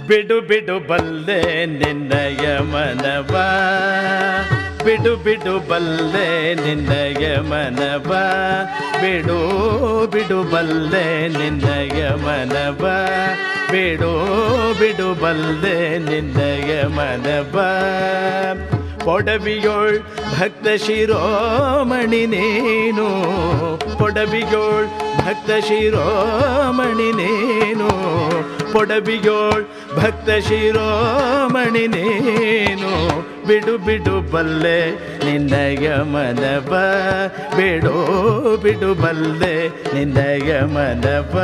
ಬಿಡು ಬಿಡು ಬಲ್ಲೆ ನಿನ್ನಯ ಮನವ, ಬಿಡು ಬಿಡು ಬಲ್ಲೆ ನಿನ್ನಯ ಮನವ, ಬಿಡು ಬಿಡು ಬಲ್ಲೆ ನಿನ್ನಯ ಮನವ, ಬಿಡು ಬಿಡು ಬಲ್ಲೆ ನಿನ್ನಯ ಮನವ. ಪೊಡವಿಯೋಳ್ ಭಕ್ತ ಶಿರೋಮಣಿ ನೀನು, ಪೊಡವಿಯೋಳ್ ಭಕ್ತ ಶಿರೋಮಣಿ ನೀನು, ಪೊಡವಿಯೋಳ್ ಭಕ್ತ ಶಿರೋಮಣಿ ನೀನು. ಬಿಡು ಬಿಡು ಬಲ್ಲೆ ನಿನ್ನಯ ಮನವ, ಬಿಡು ಬಿಡು ಬಲ್ಲೆ ನಿನ್ನಯ ಮನವ.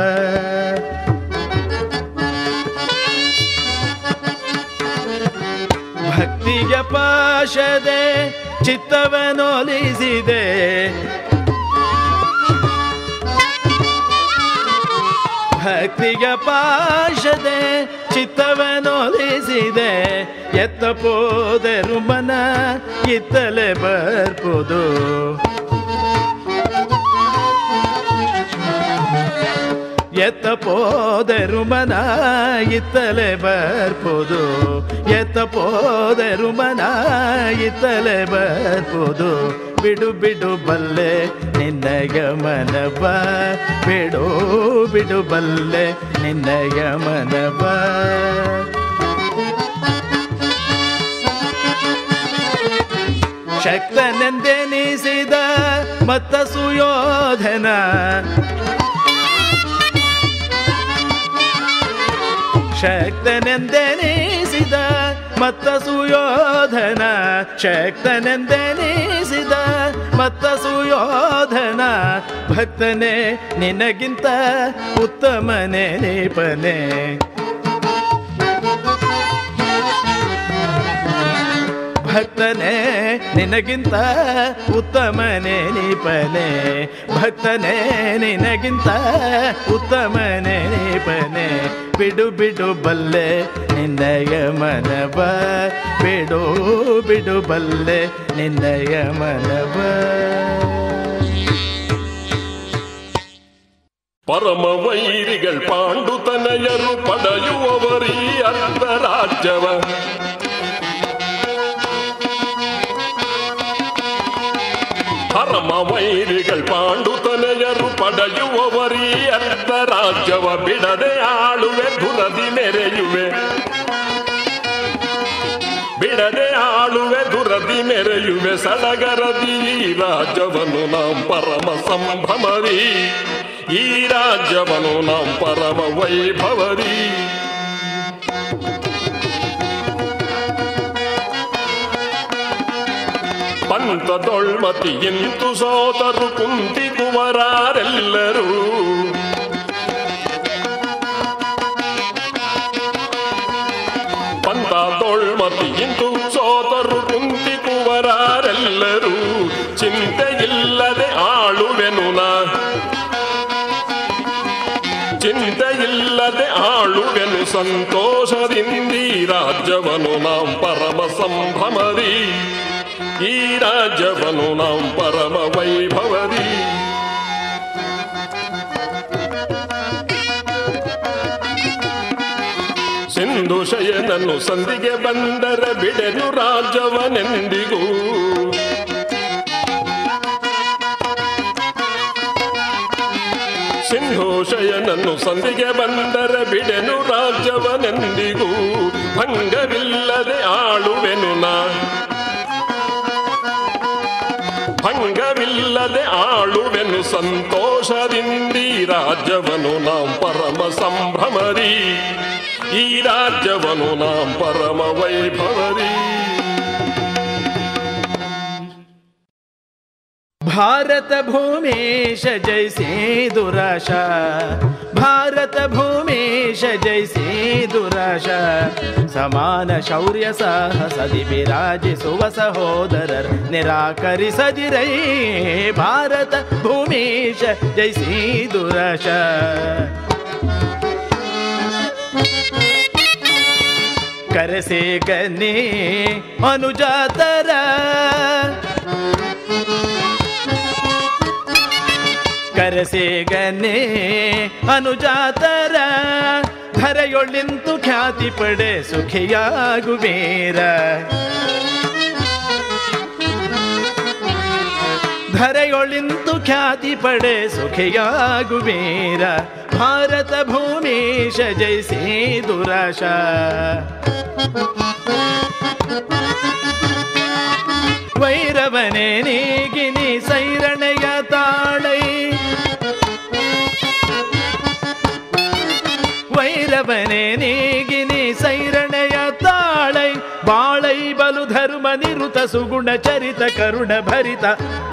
ಭಕ್ತಿಯ ಪಾಶದೆ ಚಿತ್ತವನೊಲಿಸಿದೆ, ಭಕ್ತಿಯ ಪಾಶದೆ ಚಿತ್ತವನೊಲಿಸಿದೆ. ಎತ್ತ ಪೋದರು ಮನ ಇತ್ತಲೆ ಬರ್ಪುದು, ಎತ್ತ ಪೋದರು ಮನ ಇತ್ತಲೆ ಬರ್ಪುದು, ಎತ್ತ ಪೋದರು ಮನ ಇತ್ತಲೆ ಬರ್ಪುದು. ಬಿಡು ಬಿಡು ಬಲ್ಲೆ ನಿನ್ನಯ ಮನವ, ಬಿಡು ಬಿಡು ಬಲ್ಲೆ ನಿನ್ನಯ ಮನವ. ಶಕ್ತನೆಂದೆನಿಸಿದ ಮತ್ತ ಸುಯೋಧನ, ಶಕ್ತನೆಂದೆನಿಸಿದ ಮತ್ತ ಸುಯೋಧನ, ಶಕ್ತನೆಂದೆನಿಸಿದ ಮತ್ತ ಸುಯೋಧನ. ಭಕ್ತನೇ ನಿನಗಿಂತ ಉತ್ತಮನೇ ನೀಪನೆ, ಭಕ್ತನೇ ನಿನಗಿಂತ ಉತ್ತಮನೇ ನೀಪನೆ, ಭಕ್ತನೇ ನಿನಗಿಂತ ಉತ್ತಮನೇ ನೀಪನೆ. ಬಿಡು ಬಿಡು ಬಲ್ಲೆ ನಿನ್ನಯ ಮನವ, ಬಿಡು ಬಿಡು ಬಲ್ಲೆ ನಿನ್ನಯ ಮನವ. ಪರಮ ವೈರಿಗಳ್ ಪಾಂಡುತನಯರು ಪಡೆಯುವವರೀ ಅರ್ಧ ರಾಜ್ಯವ, ಪರಮ ವೈರಿಗಳ್ ಪಾಂಡುತನಯರು ಪಡೆಯುವವರೀ ಅರ್ಧ ರಾಜ್ಯವ. ಬಿಡದೆ ಆಳುವೆ ದುರದಿ ಮೆರೆಯುವೆ, ಬಿಡದೆ ಆಳುವೆ ದುರದಿ ಮೆರೆಯುವೆ. ಸಡಗರದಿ ಈ ರಾಜ್ಯವನ್ನು ನಾಂ ಪರಮ ಸಂಭ್ರಮದಿ, ಈ ರಾಜ್ಯವನ್ನು ನಾಂ ಪರಮ ವೈಭವದಿ. ಪಂಥದೊಳ್ಮತಿ ಎಂತು ಸೋತರು ಕುಂತಿ ಕುವರಾರೆಲ್ಲರೂ, ಪಂಥದೊಳ್ಮತಿ ಎಂತು ಸೋತರು ಕುಂತಿ ಕುವರಾರೆಲ್ಲರೂ. ಚಿಂತೆಯಿಲ್ಲದೆ ಆಳುವೆನು ನಾ, ಚಿಂತೆಯಿಲ್ಲದೆ ಆಳುವೆನು ಸಂತೋಷದಿಂದೀ ರಾಜ್ಯವನ್ನು ನಾಂ ಪರಮ ಸಂಭ್ರಮದಿ, ಈ ರಾಜ್ಯವನ್ನು ನಾಂ ಪರಮ ವೈಭವದಿ. ಸಿಂಧು ಶಯನನ್ನು ಸಂಧಿಗೆ ಬಂದರೆ ಬಿಡೆನು ರಾಜ್ಯವನೆಂದಿಗೂ, ಸಿಂಧು ಶಯನನ್ನು ಸಂಧಿಗೆ ಬಂದರೆ ಬಿಡೆನು ರಾಜ್ಯವನೆಂದಿಗೂ. ಭಂಗವಿಲ್ಲದೆ ಆಳುವೆನು ನಾ, ಭಂಗವಿಲ್ಲದೆ ಆಳುವೆನು ಸಂತೋಷದಿಂದೀ ರಾಜ್ಯವನ್ನು ನಾಂ ಪರಮ ಸಂಭ್ರಮದಿ, ಈ ರಾಜ್ಯವನ್ನು ನಾಂ ಪರಮ ವೈಭವದಿ. ಭಾರತ ಭೂಮೇಶ ಜೈಸಿ ದುರಾಶಾ, ಭಾರತ ಭೂಮೇಶ ಜೈಸಿ ದುರಾಶಾ. ಸಮಾನ ಶೌರ್ಯ ಸಾಹಸದಿ ವಿರಾಜಿಸುವ ಸಹೋದರರ್ ನಿರಾಕರಿಸದಿರೈ. ಭಾರತ ಭೂಮೇಶ ಜೈಸಿ ದುರಾಶಾ. ಕರೆಸೆ ಗನ್ನಿ ಅನುಜಾತರ, ಕರೆಸೆ ಗನ್ನಿ ಅನುಜಾತರ. ಧರೆಯೊಳಿಂತು ಖ್ಯಾತಿ ಪಡೆ ಸುಖಿಯಾಗುವೀರ. ಧರೆಯೊಳಿಂತು ಖ್ಯಾತಿ ಪಡೆ ಸುಖಿಯಾಗುವೀರ. ಭಾರತ ಭೂಮೀಶ ಜಯಿಸಿ ದುರಾಶ. ವೈರವನೇ ನೀಗಿನಿ ಸೈರಣೆಯ ತಾಳೈ. ವೈರವನೇ ನೀಗಿನಿ ಸೈರಣೆಯ ತಾಳೈ. ಬಾಳೈ ಬಲು ಧರ್ಮ ನಿರುತ ಸುಗುಣ ಚರಿತ ಕರುಣ ಭರಿತ.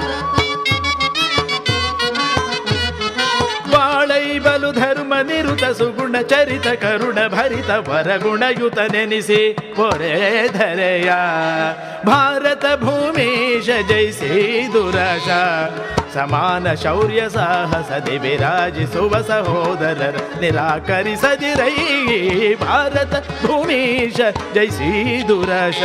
ಬಾಳೈ ಬಲು ಧರ್ಮ ನಿರುತ ಸುಗುಣ ಚರಿತ ಕರುಣ ಭರಿತ. ವರಗುಣಯುತ ನೆನಿಸಿ ಪೊರೆ ಧರೆಯ. ಭಾರತ ಭೂಮೀಶ ಜಯಿಸಿ ದುರಾಶ. ಸಮಾನ ಶೌರ್ಯ ಸಾಹಸದಿ ವಿರಾಜಿಸುವ ಸಹೋದರರ ನಿರಾಕರಿಸದಿರೈ. ಭಾರತ ಭೂಮೀಶ ಜಯಿಸಿ ದುರಾಶ.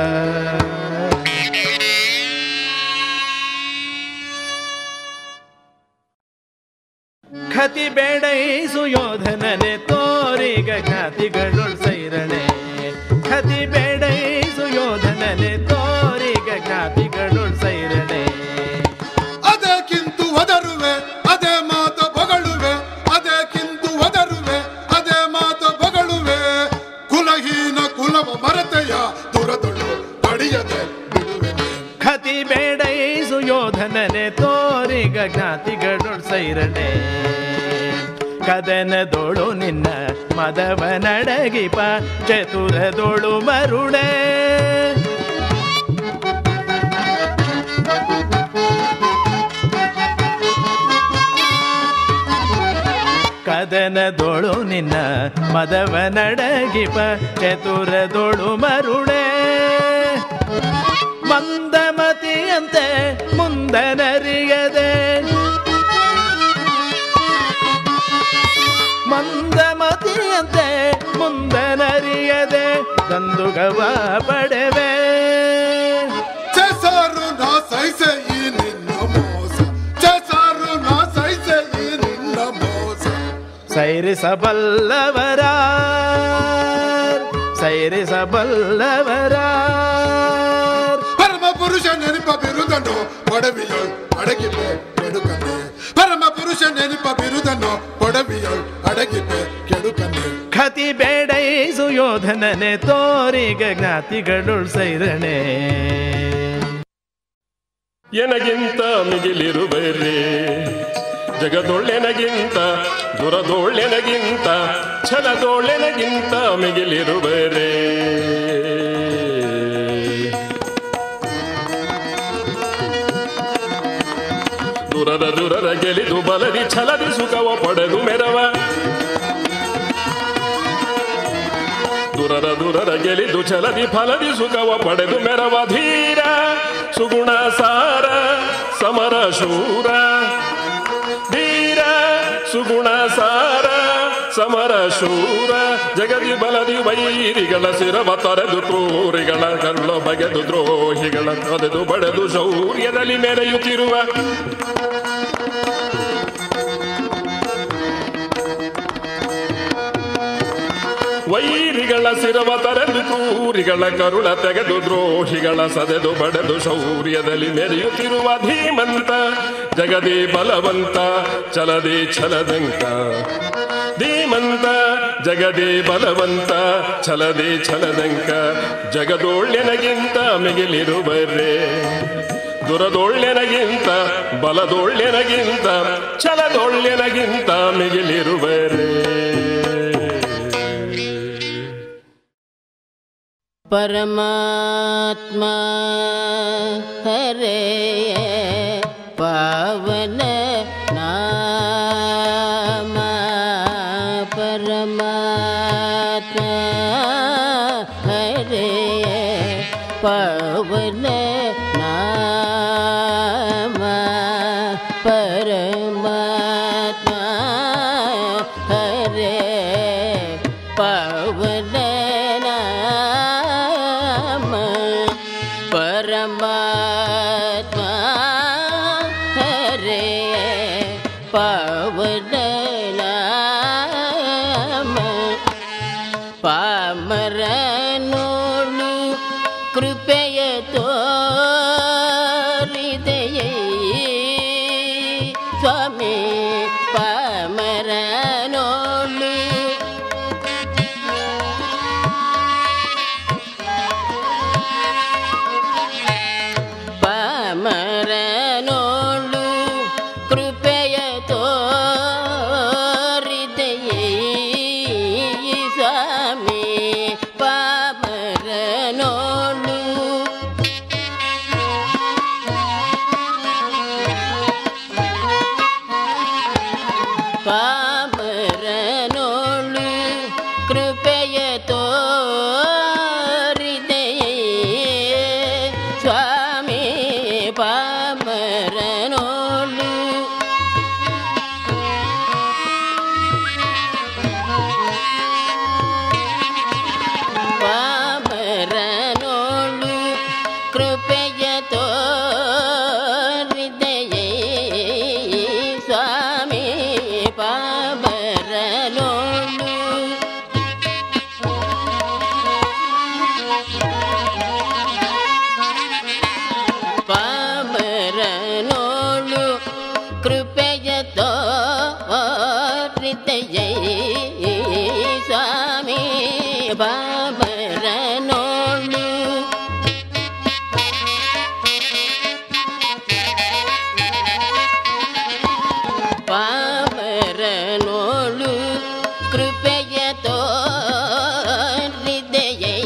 ಖತಿ ಬೇಡೈಸು ಯೋಧನನೆ ತೋರಿಗ ಖ್ಯಾತಿಗಳೊಳ್ ಸೈರಣೆ. ಖತಿ ಬೇಡೈಸು ಯೋಧನನೆ ತೋರಿಗ ಖ್ಯಾತಿಗಳೊಳ್ ಸೈರಣೆ. ಅದಕ್ಕಿಂತು ಒದರುವೆ ಅದೇ ಮಾತು ಬೊಗಳುವೆ. ಅದಕ್ಕಿಂತು ಒದರುವೆ ಅದೇ ಮಾತು ಬೊಗಳುವೆ. ಕುಲಹೀನ ಕುಲವ ಮರತೆಯ ದುರದೊಳು ಕಡಿಯದೆ ಬಿಡುವೆನೆ. ಖತಿ ಬೇಡೈಸು ಯೋಧನನೆ ತೋರಿಗ ಜ್ಞಾತಿಗಳೊಳ್ ಸೈರಣೆ. ಕದನದೋಳು ನಿನ್ನ ಮದವನಡಗಿಪ ಚತುರದೋಳು ಮರುಳೆ. ಕದನದೋಳು ನಿನ್ನ ಮದವನಡಗಿಪ ಚತುರದೋಳು ಮರುಳೆ. ಮಂದಮತಿಯಂತೆ ಮುಂದನರಿಯದೆ. ಮಂದಮತಿಯಂತೆ ಮುಂದನರಿಯದೆ ದಂದುಗವ ಪಡೆವೆ. ಚಸಾರು ನಾ ಸೈಸೆ ಈ ನಿನ್ನ ಮೋಸ. ಚಸಾರು ನಾ ಸೈಸೆ ಈ ನಿನ್ನ ಮೋಸ. ಸೈರಿಸಬಲ್ಲವರ ಸೈರಿಸಬಲ್ಲವರ. ಪರಮ ಪುರುಷ ನೆನಪ ಬಿರುದನ್ನು ಒಡವಿಯೊಳ್ ಅಡಗಿಪೆ ಕೆಡುಕನೆ. ಪರಮ ಪುರುಷ ನೆನಪ ಬಿರುದನ್ನು ಒಡವಿಯೊಳ್ ಅಡಗಿಪೆ ಕೆಡುಕನೆ. ಖತಿ ಬೇಡೈಸು ಯೋಧನನೆ ತೋರಿಗ ಜ್ಞಾತಿಗಳೊಳ್ ಸೈರಣೆ. ಎನಗಿಂತ ಮಿಗಿಲಿರುವರೆ ಜಗದೊಳ್ಳೆನಗಿಂತ ದುರದೊಳ್ಳೆನಗಿಂತ ಛಲದೊಳ್ಳೆನಗಿಂತ ಮಿಗಿಲಿರುವರೆ. ದುರರ ಗೆಲಿದು ಬಲದಿ ಛಲದಿ ಸುಖವ ಪಡೆದು ಮೆರವ. ದುರರ ಗೆಲಿದು ಛಲದಿ ಫಲದಿ ಸುಖವ ಪಡೆದು ಮೆರವ. ಧೀರ ಸುಗುಣ ಸಾರ ಸಮರ ಶೂರ. ಧೀರ ಸುಗುಣ ಸಾರ ಸಮರ ಶೂರ. ಜಗದಿ ಬಲದಿ ವೈರಿಗಳ ಶಿರವ ತೊರೆದು ಕ್ರೂರಿಗಳ ಕರುಳು ಬಗೆದು ದ್ರೋಹಿಗಳ ತೊರೆದು ಬಡೆದು ಶೌರ್ಯದಲ್ಲಿ ಮೆರೆಯುತ್ತಿರುವ. ವೈರಿಗಳ ಶಿರವ ತರೆದು ಕ್ರೂರಿಗಳ ಕರುಳ ತೆಗೆದು ದ್ರೋಹಿಗಳ ಸದೆದು ಬಡೆದು ಶೌರ್ಯದಲ್ಲಿ ಮೆರೆಯುತ್ತಿರುವ. ಧೀಮಂತ ಜಗದಿ ಬಲವಂತ ಚಲದಿ ಛಲದಂಕ. ಧೀಮಂತ ಜಗದಿ ಬಲವಂತ ಛಲದಿ ಛಲದಂಕ. ಜಗದೊಳ್ಳೆನಗಿಂತ ಮಿಗಿಲಿರುವರೆ. ದುರದೊಳ್ಳೆನಗಿಂತ ಬಲದೊಳ್ಳೆನಗಿಂತ ಛಲದೊಳ್ಳೆನಗಿಂತ ಮಿಗಿಲಿರುವರೆ. परमात्मा हरे पावन नाम. परमात्मा हरे पावन नाम. परमात्मा हरे पावन परमात्मा हरे पावन नाम. ಪಾಮರನೋಳು ಕೃಪೆಯ ತೋರಿದೆಯೇ ಸ್ವಾಮಿ ಪಾಮರನೋಳು ಪಾಮರನೋಳು ಕೃಪೆಯ ತೋರಿದೆಯೇ ಸ್ವಾಮಿ ಪಾಮರನೋಳು ಪಾಮರನೋಳು ಕೃಪೆಯ ತೋರಿದೆಯೇ ಸ್ವಾಮಿ ಪಾಮರನೋಳು ಪಾಮರನೋಳು ಕೃಪೆಯ ತೋರಿದೆಯೇ ಸ್ವಾಮಿ ಪಾಮರನೋಳು ಪಾಮರನೋಳು ಕೃಪೆಯ ತೋರಿದೆಯೇ ಸ್ವಾಮಿ ಪಾಮರನೋಳು ಪಾಮರನೋಳು ಕೃಪೆಯ ತೋರಿದೆಯೇ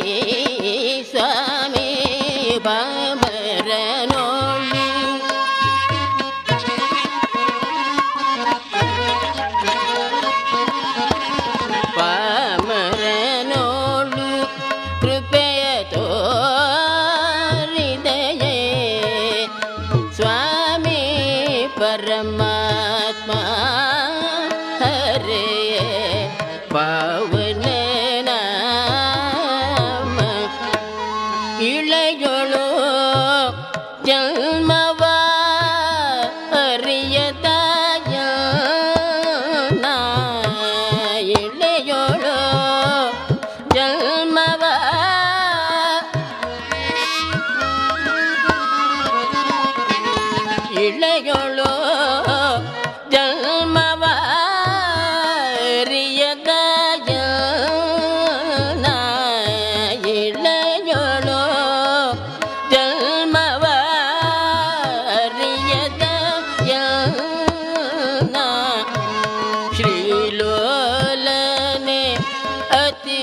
ಸ್ವಾಮಿ ಪಾಮರನೋಳು ಪಾಮರನೋಳು ಕೃಪೆಯ ತೋರಿದೆಯೇ ಸ್ವಾಮಿ ಪರಮಾತ್ಮ ಹರೇ ಪಾವನ ನಾಮ ಇಳೆಯೊಳು ಜನ್ಮವ ಅರಿಯದ ಇಳೆಯೊಳು ಜನ್ಮವ ಇಳೆಯೊಳು ಜನ್ಮವ ಅರಿಯದ ಇಳೆಯೊಳು ಜನ್ಮವ ಅರಿಯದ ಶ್ರೀಲೋಲನೆ ಅತಿ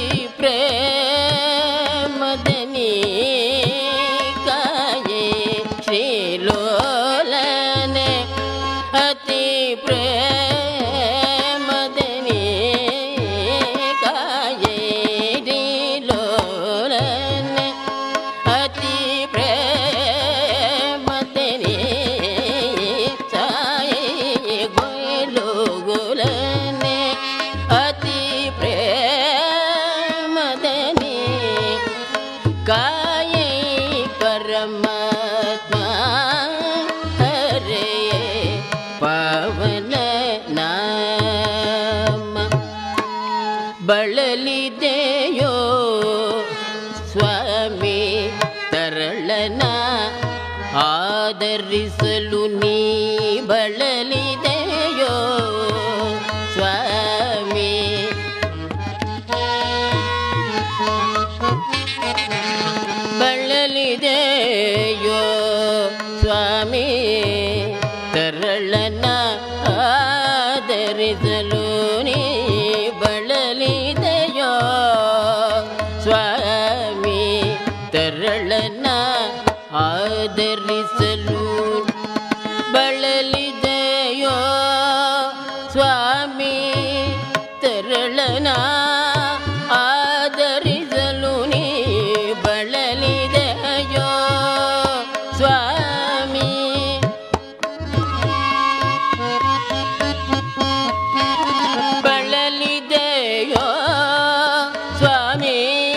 ಪ್ರೇಮದನಿ ಕಾಯೇ ಶ್ರೀಲೋಲನೆ ಅತಿ ಪ್ರೇಮದನಿ ಕಾಯೇ ಶ್ರೀಲೋಲನೆ ಅತಿ ಪ್ರೇಮದನಿ ಸಾಯೇ ಗೋಲನೆ ಅತಿ ಪ್ರೇಮದನಿ ಕಾಯೇ ಪರಮಾತ್ಮ ಹರೇ ಪಾವನ ನಾಮ ಬಳಲಿದೆಯೋ ಸ್ವಾಮಿ ತರಳನ ಆದರಿಸಲು ನೀ ಬಳಲಿದೆಯೋ ಸ್ವಾಮಿ ಬಳಲಿದೆಯೋ ಸ್ವಾಮಿ ತರಳನ ಆದರಿಸಲು ನೀ ಬಳಲಿದೆಯೋ ಸ್ವಾಮಿ ತರಳನ ಆದರಿಸಲು ಬಳಲಿದೆಯೋ ಸ್ವಾಮಿ ತರಳನ ಆದರಿಸಲು ನೀ ಬಳಲಿದೆಯೋ ಸ್ವಾಮಿ ಬಳಲಿದೆಯೋ ಸ್ವಾಮಿ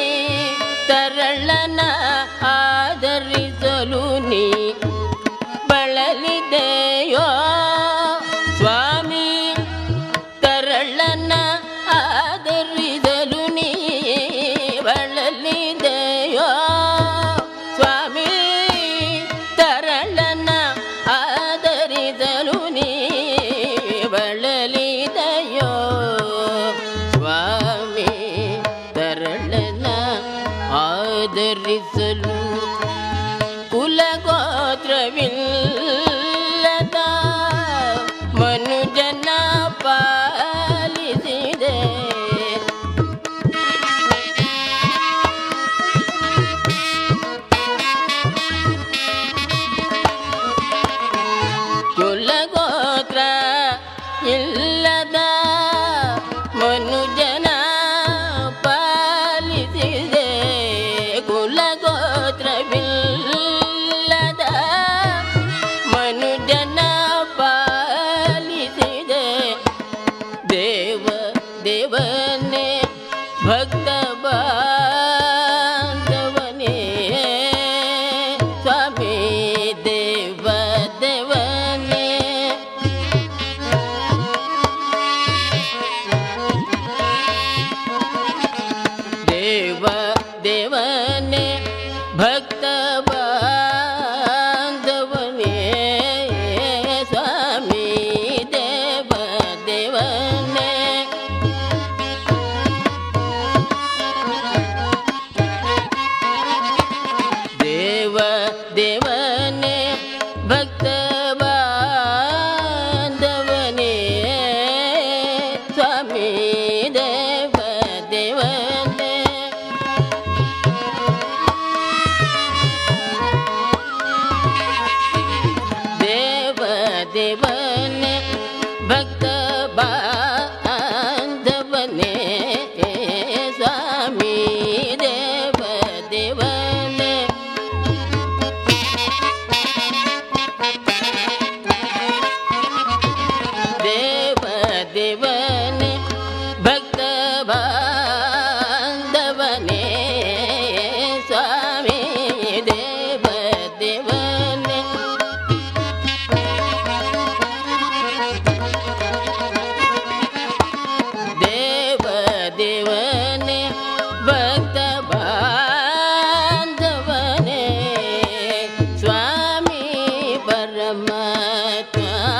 ತರಳನ ಆದರಿಸಲು ನೀ ಬಳಲಿದೆಯೋ ಸ್ವಾಮಿ ಬಳಲಿದೆಯೋ ಸ್ವಾಮಿ ತರಳನ ಆದರಿಸಲು ಕುಲಗೋತ್ರವಿಲ್ಲದ ಮನುಜನ ಪಾಲಿಸಿದೆ ಕುಲಗೋತ್ರ ಇಲ್ಲದ ಮನುಜನ ಪಾಲಿಸಿದೆ ಕುಲಗೋತ್ರವಿಲ್ಲದ ಮನುಜನ ಪಾಲಿಸಿದೆ ದೇವ ದೇವನೇ ಭಕ್ತ ಬಾಂಧವನೇ ಸ್ವಾಮಿ ದೇವ ದೇವನೇ ದೇವ ದೇವನೇ ಭಕ್ತ ಬಾಂಧವನೇ ಸ್ವಾಮಿ ದೇವ ದೇವನೇ ದೇವ ದೇವನೇ ಭಕ್ತ ಬಾಂಧವನೇ ಸ್ವಾಮಿ ದೇವ ದೇವನೇ ದೇವ ದೇವನೇ ಭಕ್ತ ಬಾಂಧವನೇ ಸ್ವಾಮಿ ದೇವ ದೇವನೇ ದೇವ ದೇವನೇ ಭಕ್ತ ಬಾಂಧವನೇ ಸ್ವಾಮಿ ದೇವ ದೇವನೇ ದೇವ ದೇವನೇ ಭಕ್ತ ಬಾಂಧವನೇ ಸ್ವಾಮಿ ಪರಮಾತ್ಮ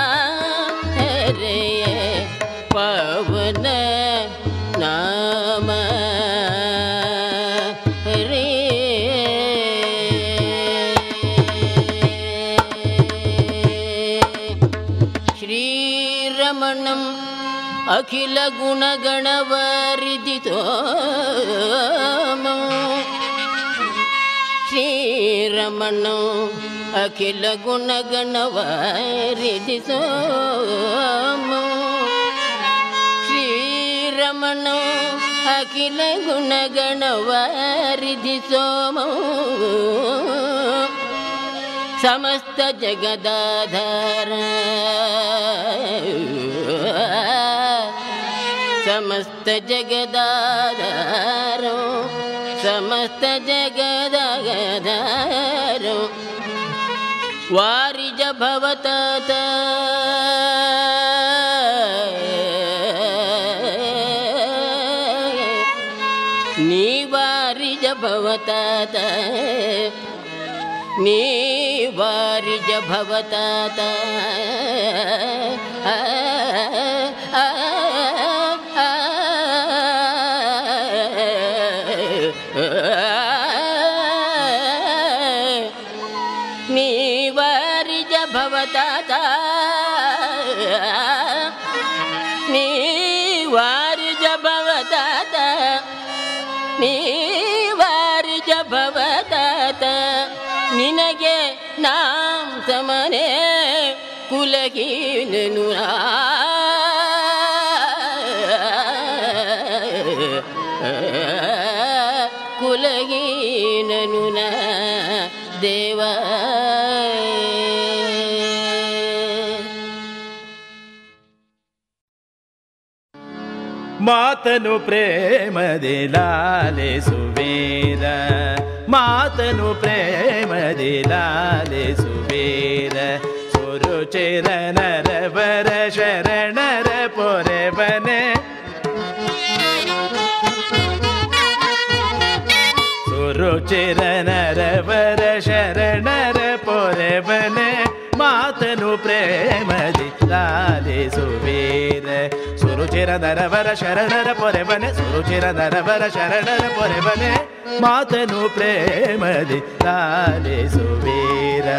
ಹರೆಯ ಪವನ ನಾಮ ಹರೇ ಶ್ರೀರಮಣಂ ಅಖಿಲ ಗುಣಗಣವರಿದಿತೋ ಶ್ರೀರಮಣಂ ಅಖಿಲ ಗುಣಗಣವರಿದಿತೋ ಶ್ರೀರಮಣಂ ಅಖಿಲ ಗುಣಗಣವರಿದಿತೋ ಸಮಸ್ತ ಜಗದಾಧಾರ ಸಮಸ್ತ ಜಗದಾಧಾರ ಸಮಸ್ತ ಜಗದಾಧಾರ ವಾರಿಜ ಭವತಾತ ನೀವಾರಿಜ ಭವತಾತ ನೀವಾರಿಜ ಭವತಾತ ನೀವಾರಿಜ ಭವತಾತ ನೀವಾರಿಜ ಭವತಾತ ನೀವಾರಿಜ ಭವತಾತ ನಿನಗೆ ನಾಂ ಸಮನೆ ಕುಲಹೀನನು ಕುಲಹೀನನು ದೇವ ಮಾತನು ಪ್ರೇಮದಿ ಲಾಲಿಸುವೇರ ಮಾತನು ಪ್ರೇಮದಿ ಲಾಲಿಸುವೇರ ಸುರುಚಿರ ನರವರ ಶರಣರ ಪೊರೆಬನೆ ಸುರುಚಿರ ನರವರ ಶರಣರ ಪೊರೆಬನೆ ಮಾತನು ಪ್ರೇಮದಿ ಲಾಲಿಸುವೇರ ಸುರುಚಿರ ನರವರ ಶರಣರ ಪೊರೆಬನೆ ಸುರುಚಿರ ನರವರ ಶರಣರ ಪೊರೆಬನೆ ಮಾತನು ಪ್ರೇಮದಿ ಲಾಲಿಸುವೀರ.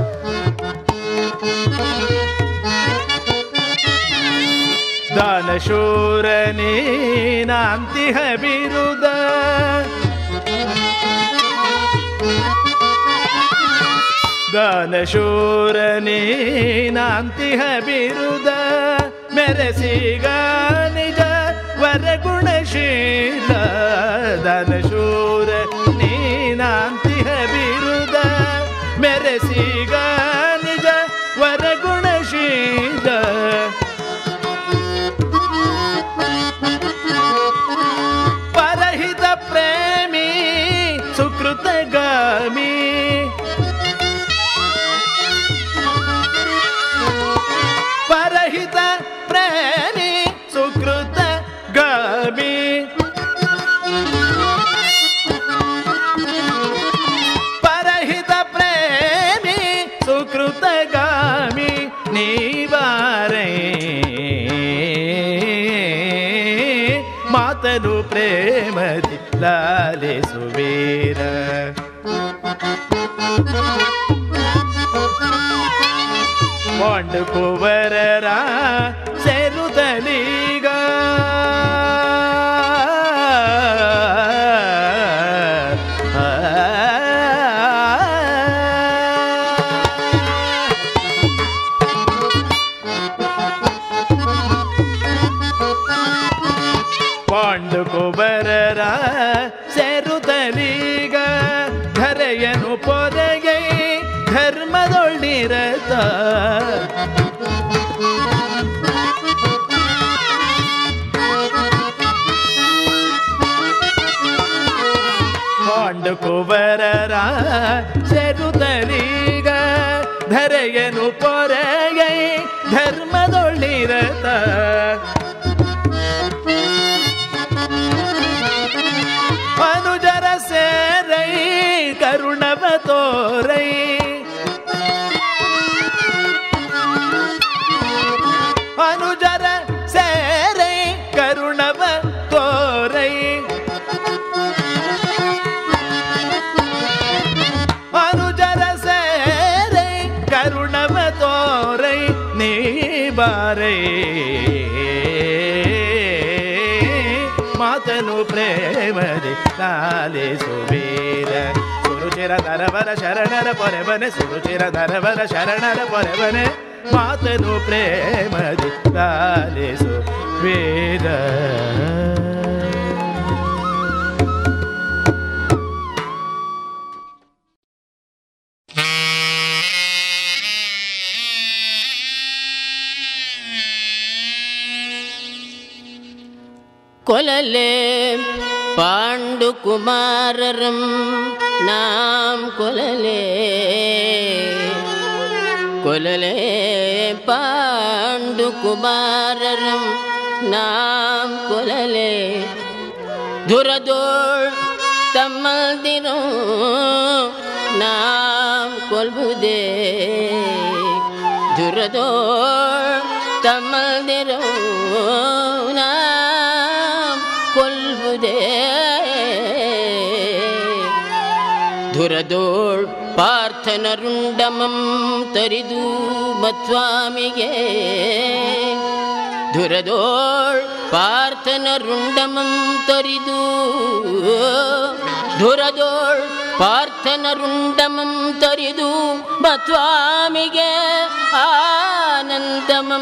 ದಾನಶೂರ ನೀನಾಂತಿಹ ಬಿರುದ ದಾನಶೂರ ನೀನಾಂತಿಹ ಬಿರುದ ಮೆರೆಸಿಗ ನಿಜ ವರಗುಣಶೀಲ. ದಾನಶೂರ ನೀನಾಂತಿಹ ಬಿರುದ ಮೆರೆಸಿಗ ನಿಜ ವರಗುಣಶೀಲ. ಪರಹಿತ ಪ್ರೇಮಿ ಸುಕೃತಗಾಮಿ ಪರಹಿತ ಪ್ರೇಮಿ ಸುಕೃತಗಾಮಿ ಪರಹಿತ ಪ್ರೇಮಿ ಸುಕೃತಗಾಮಿ ನೀವಾರೇ ಮಾತನು ಪ್ರೇಮದಿ ಲಾಲಿಸುವೀರ. ಕೊಂಡು ಕುವರರ ಸೇರುತ್ತಲೀಗ ಕೊಂಡು ಕುವರರ ಸೇರುತ್ತಲೀಗ ಧರೆಯನು ಪೊರೆಗೈ ಧರ್ಮದೊಳ್ಳಿರತ. ಕೊಂಡು ಕುವರರ ಸೇರುತ್ತಲೀಗ ಧರೆಯನು ಪೊರೆಗೈ ಧರ್ಮದೊಳ್ಳಿರತ. ಅನುಜರ ಸೇರೈ ಕರುಣವ ತೋರೈ ಅನುಜರ ಸೇರೈ ಕರುಣವ ತೋರೈ ಅನುಜರ ಸೇರೈ ಕರುಣವ ತೋರೈ ನೀ ಬಾರೈ ಮಾತನು ಪ್ರೇಮದಿ ಲಾಲಿಸುವೀರ. ಸುರುಚಿರ ನರವರ ಶರಣರ ಪೊರೆಬನೆ ಸುರುಚಿರ ನರವರ ಶರಣರ ಪೊರೆಬನೆ ಮಾತನು ಪ್ರೇಮದಿ ಲಾಲಿಸುವೀರ. ಕೊಲಲೆ ಪಾಂಡುಕುಮಾರರಂ ನಾಂ ಕೊಲಲೆ ಕೊಲಲೆ ಪಾಂಡುಕುಮಾರರಂ ನಾಂ ಕೊಲಲೆ ದುರದೋಳ್ ತಮ್ಮಲ್ದಿರೋ ನಾಂ ಕೊಲ್ಬುದೇ ದುರದೋಳ್ ತಮ್ಮಲ್ದಿರೋ ಧುರದೋಳ್ ಪಾರ್ಥನ ರುಂಡಮಂ ತರಿದು ಮತ್ವಾಮಿಗೆ ಧುರದೋಳ್ ಪಾರ್ಥನ ರುಂಡಮಂ ತರಿದು ಧುರದೋಳ್ ಪಾರ್ಥನ ರುಂಡಮಂ ತರಿದು ಮತ್ವಾಮಿಗೆ ಆನಂದಮಂ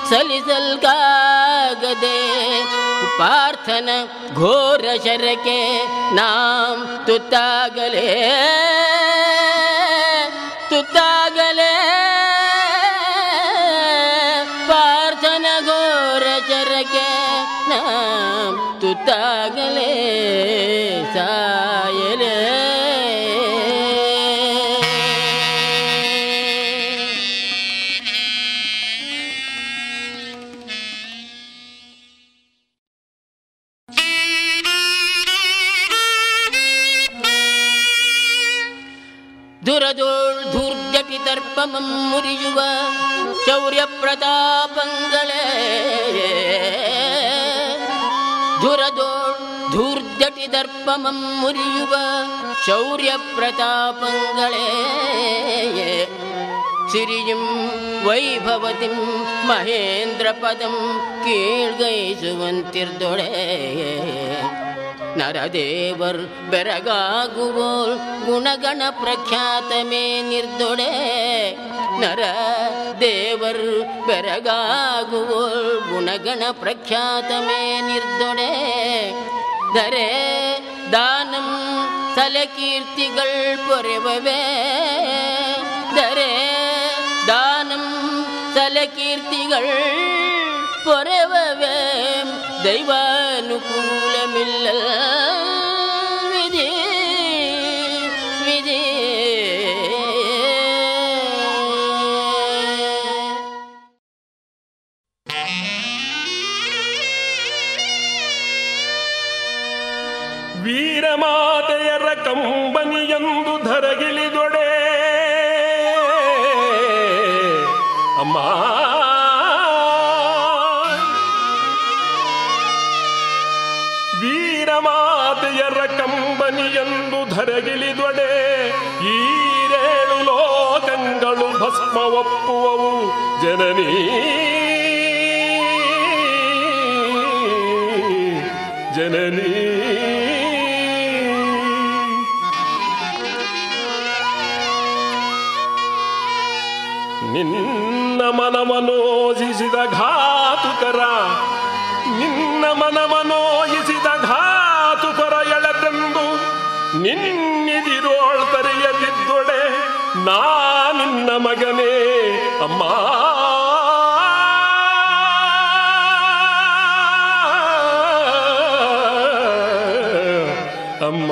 ಸಲಿಸಲ್ಕಾಗದೆ ಪಾರ್ಥನ ಘೋರ ಶರಕ್ಕೆ ನಾಂ ತುತ್ತಾಗಲೇ ತುತ್ತಾಗಲೇ ಪಾರ್ಥನ ಘೋರ ಶರಕ್ಕೆ ನಾಂ ತುತ್ತಾಗಲೇ ಸಾಯಲೇ ದುರದೋಳ್ ಧೂರ್ಜಟಿ ದರ್ಪಮಂ ಮುರಿಯುವ ಶೌರ್ಯ ಪ್ರತಾಪಂಗಳೇ ಧೂರ್ಜಟಿ ದರ್ಪಮಂ ಮುರಿಯುವ ಶೌರ್ಯ ಪ್ರತಾಪಂಗಳೇ ಸಿರಿಯಂ ವೈಭವತಿಂ ಮಹೇಂದ್ರ ಪದಂ ಕೀಳ್ಗೈಸುವಂತಿರ್ದೊಡೆ ನರದೇವರ್ ಬೆರಗಾಗುವೋಲ್ ಗುಣಗಣ ಪ್ರಖ್ಯಾತಮೇ ನಿರ್ದೊಡೆ ನರ ದೇವರ್ ಬೆರಗಾಗುವೋಲ್ ಗುಣಗಣ ಪ್ರಖ್ಯಾತಮೇ ನಿರ್ದೊಡೆ ಧರೆ ದಾನಂ ಸಲೆ ಕೀರ್ತಿಗಳ್ ಪೊರೆವವೇ ಧರೆ ದಾನಂ ಸಲೆ ಕೀರ್ತಿಗಳ್ ಪೊರೆವವೇ ದೈವಾನುಕೂಲಮಿಲ್ಲ ವಿಧಿ ವಿಧಿ ವೀರಮಾತೆಯರ ಕಂಬನಿಯಂದು ಧರಗಿಳಿದೊಡೆ ಅಮ್ಮ ವೀರಮಾತೆಯರ ಕಂಬನಿಯಂದು ಧರಗಿಳಿದೊಡೆ ಈರೇಳು ಲೋಕಗಳು ಭಸ್ಮ ಒಪ್ಪುವವು ಜನನೀ ಜನನೀ ನಿನ್ನ ಮನಮನೋಜಿಸಿದ ಘಾತುಕರ ನಿನ್ನ ಮನಮನೋಜಿಸಿದ ಘಾತುಕರ ಎಳೆದೆಂದು ನಿನ್ನಿದಿರೋಳ್ ತರೆಯದಿದ್ದೊಡೆ ನಾ ನಿನ್ನ ಮಗನೇ ಅಮ್ಮ ಅಮ್ಮ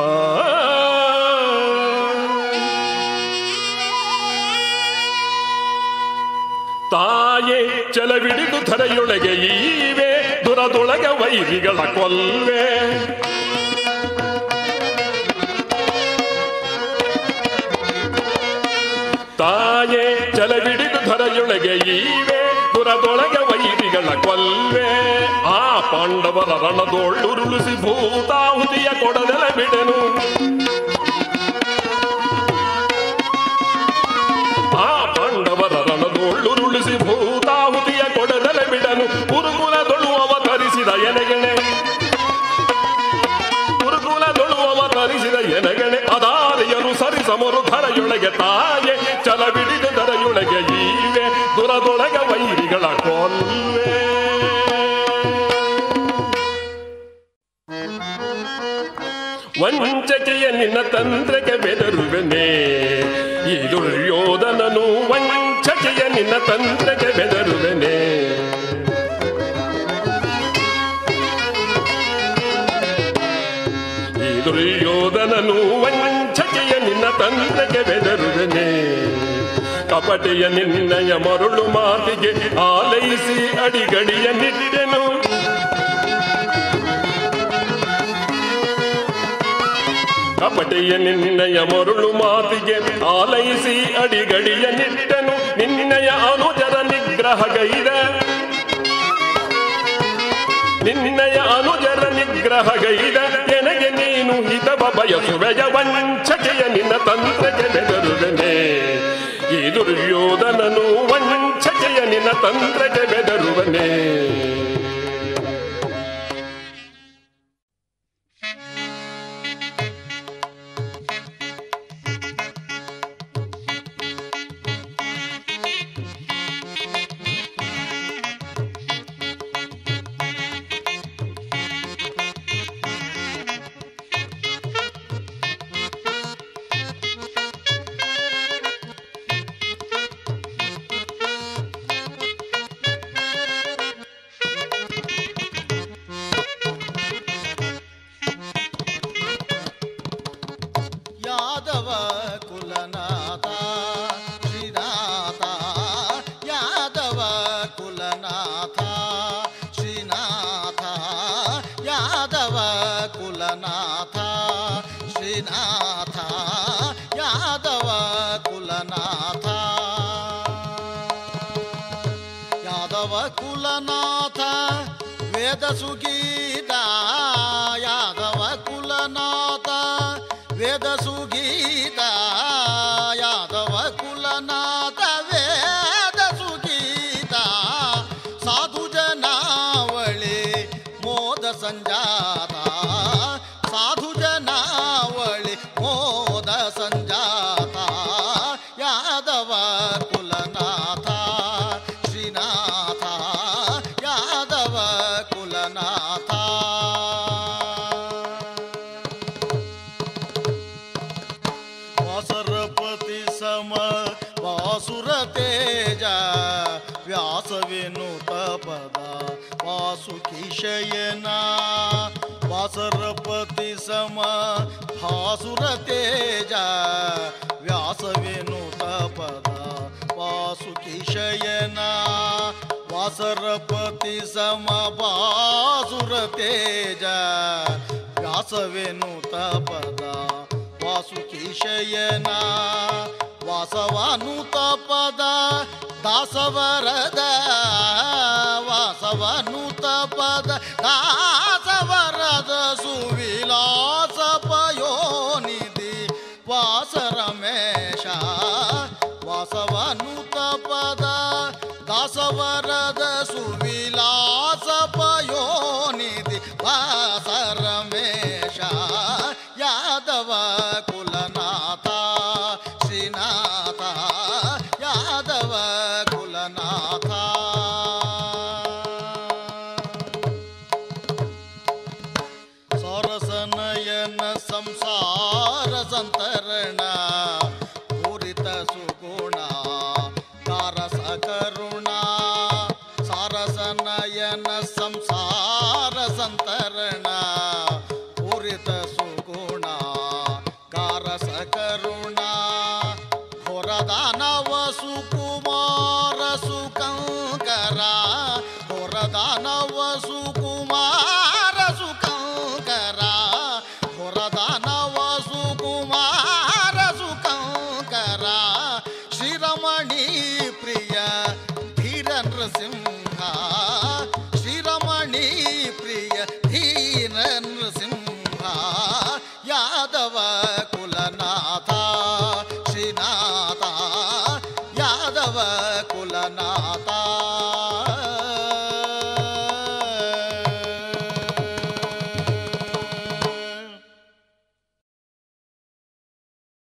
ತಾಯೇ ಚಲವಿಡಿದು ಧರೆಯೊಳಗೆ ಈವೆ ದುರದೊಳಗೆ ವೈರಿಗಳ ಕೊಲ್ವೆ ತಾಯೇ ಚಲವಿಡಿದು ಧರೆಯೊಳಗೆ ಈವೆ ದುರದೊಳಗೆ ವೈರಿಗಳ ಕೊಲ್ವೆ ಆ ಪಾಂಡವರ ರಣದೊಳ್ಳುರುಳಿಸಿ ಭೂತಾಹುತಿಯ ಕೊಡದೆಲ ಬಿಡೆನು ಆ ಪಾಂಡವರ ರಣದೊಳ್ಳುರುಳಿಸಿ ಭೂತಾಹುತಿಯ ಕೊಡದೆಲ ಬಿಡನು ಕುರುಕುಲದೊಳು ಅವತರಿಸಿದ ಎನೆಗೆಣೆ ಕುರುಕುಲದೊಳು ಅವತರಿಸಿದ ಎನೆಗೆಣೆ ಅದಾರಿಯನು ಸರಿಸಮರು ಧರೆಯೊಳಗೆ ತಾಯೆ ಚಲಬಿಡಿದು ಧರೆಯೊಳಗೆ ಈವೆ ದುರದೊಳಗೆ ವೈರಿಗಳ ಕೊಲ್ವೆ ವಂಚಕೆಯ ನಿನ್ನ ತಂತ್ರಕ್ಕೆ ಬೆದರುವೆನೆ ಈ ದುರ್ಯೋಧನನು ವಂಚಕೆಯ ನಿನ್ನ ತಂತ್ರಕ್ಕೆ ಬೆದರುವೆನೆ ಈ ದುರ್ಯೋಧನನು ವಂಚಕೆಯ ನಿನ್ನ ತಂತ್ರಕ್ಕೆ ಬೆದರುವೆನೆ ಕಪಟೆಯ ನಿನ್ನಯ ಮರುಳು ಮಾತಿಗೆ ಆಲೈಸಿ ಅಡಿಗಡಿಯ ನಿಟ್ಟೆನು ಕಪಟೆಯ ನಿನ್ನಯ ಮರುಳು ಮಾತಿಗೆ ಆಲೈಸಿ ಅಡಿಗಡಿಯ ನಿಟ್ಟನು ನಿನ್ನಯ ಅನುಜರ ನಿಗ್ರಹಗೈದ ನಿನ್ನಯ ಅನುಜರ ನಿಗ್ರಹಗೈದ ಎನಗೆ ನೀನು ಹಿತವ ಬಯಸುವೆಯ ವಂಚಕೆಯ ನಿನ್ನ ತಂತ್ರಕ್ಕೆ ಬೆದರುವೆನೆ ಈ ದುರ್ಯೋಧನನು ವಂಚಕೆಯ ನಿನ್ನ ತಂತ್ರಕ್ಕೆ ಬೆದರುವನೆ ವೇದ ಸುಗೀತ ಯಾದವ ಕುಲನಾಥ ವೇದ ಸುಗೀತ ಯಾದವ ಕುಲನಾಥ ವೇದ ಸುಗೀತ ಸಾಧು ಜನಾವಳಿ ಮೋದ ಸಂಜಾತ ಸಾಧು ಜನಾವಳಿ ಮೋದ ಸಂಜಾತ ಯಾದವ ಕುಲನಾಥ ಶ್ರೀನಾಥ ಯಾದವ ಕುಲನಾಥ ವಾಸರಪತಿ ಸಮ ವಾಸುರ ತೇಜ ವ್ಯಾಸ ವಿನುತ ಪದ ವಾಸುಕಿ ಶಯನ ವಾಸರಪತಿ ಸಮ ಭಾಸುರ ತೇಜ ವ್ಯಾಸ ವಿನುತ ಪದ ವಾಸುಕಿ ಶಯನ ವಾಸರಪತಿ ಸಮ ಭಾಸುರ ತೇಜ ವ್ಯಾಸ ವಿನುತ ಪದ ವಾಸುಕಿ ಶಯನ ವಾಸವಾನುತ ಪದ ದಾಸವರದ ವಾಸವನುತ ಪದ ದಾಸವರದ ಸುವಿಲಾಸ ಪಯೋನಿಧಿ ವಾಸ ರಮೇಶ ವಾಸವನುತ ಪದ ದಾಸವರದ ಸುವಿಲಾಸ ಪಯೋನಿಧಿ ವಾಸ ರಮೇಶ ಯಾದವ ಕುಲನಾಥ ಶ್ರೀನಾಥ ಯಾದವ ಕುಲನಾಥ ಸರಸನಯನ ಸಂಸಾರ ಸಂತರಣ ಪೂರಿತ ಸುಗುಣ ಕಾರಸ ಕರುಣ ಸಾರಸನಯನ ಸಂಸಾರ ಸಂತರಣ ಪೂರಿತ ಸುಗುಣ ಕಾರಸ ಕರುಣ ಹೊರದಾನವ ಸುಕುಮಾರ ಸುಕಂಕರ ಹೊರದಾನವ ಸು